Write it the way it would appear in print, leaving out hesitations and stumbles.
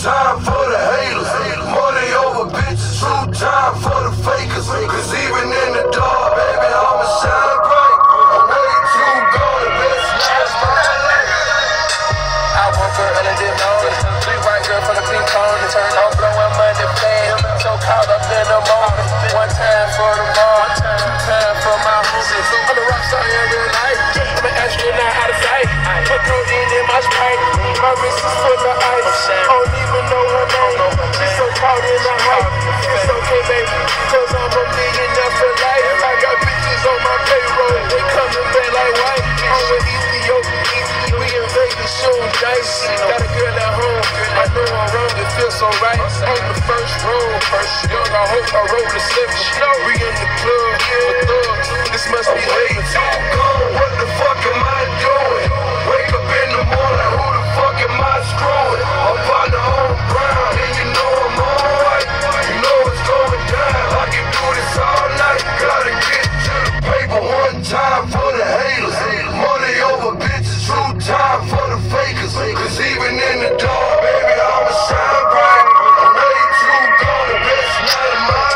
time for the haters. Money over bitches, true time for the fakers. Cause even in the dark, baby, I'ma shine bright. I'm way too gone, the best life of my life. I woke up early this morning. Three white girls from the pink cone. Turned on blowing money fast. So caught up in the moment. One time for the ball, two times for my homies. I'm a rock star in real life. I'm an astronaut out of sight. Put codeine in my Sprite. My wrist is full of ice. Don't even know her name. She's so caught in the hype. It's okay, baby, cause I'm a millionaire for life. I got bitches on my payroll. They coming back like white. I'm with Ethiopia. We in Vegas shooting dice. Got a girl at home. I know I'm wrong, it feels so right. On the first row. Young, I hope I roll the slip. We in the club for thugs. This must be Way late. too gone, what the fuck am I doing? Wake up in the morning, who the fuck am I screwing? I'm partner on ground, and you know I'm alright. You know it's going down, I can do this all night. Gotta get to the paper one time for the haters. Money over bitches, true time for the fakers. Cause even in the dark, baby, I'ma shine bright. I'm way too gone, the best night of my